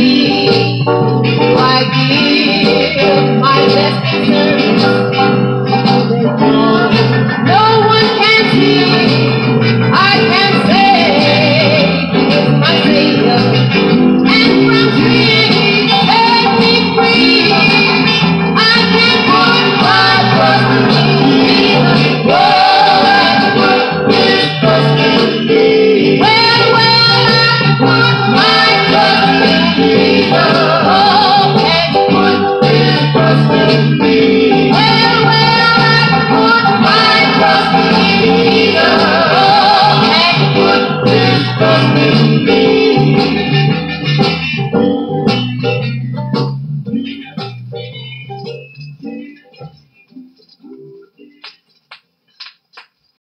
thee do I give my best service. No one can see, I can say He is my Savior, and from sin set me free. I can put my trust in Jesus. Whoa, His trust in me. Well, I put my trust in Jesus. Oh, and put His trust in me. Well, I put my trust in Jesus. Oh, and put His trust in me.